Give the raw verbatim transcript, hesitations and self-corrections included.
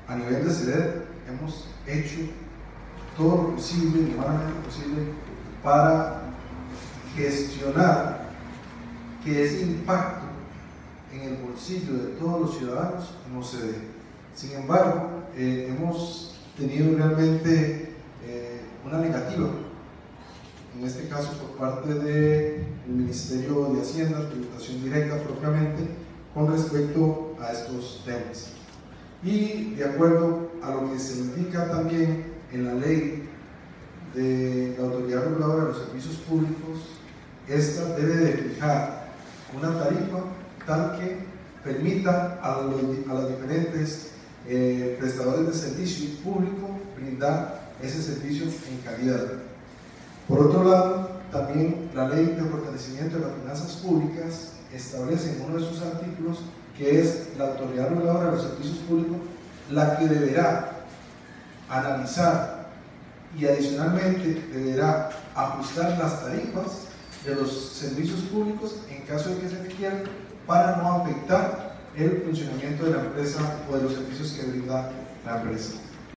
a nivel de C E D E hemos hecho todo lo posible, lo humanamente posible, para gestionar que ese impacto en el bolsillo de todos los ciudadanos no se dé. Sin embargo, eh, hemos tenido realmente eh, una negativa, en este caso por parte del Ministerio de Hacienda, tributación directa propiamente, con respecto a estos temas. Y de acuerdo a lo que se indica también en la ley de la Autoridad Reguladora de los Servicios Públicos, esta debe de fijar una tarifa tal que permita a los, a los diferentes eh, prestadores de servicio público brindar ese servicio en calidad. Por otro lado, también la Ley de Fortalecimiento de las Finanzas Públicas establece en uno de sus artículos que es la Autoridad Reguladora de los Servicios Públicos la que deberá analizar y adicionalmente deberá ajustar las tarifas de los servicios públicos en caso de que se requieran para no afectar el funcionamiento de la empresa o de los servicios que brinda la empresa.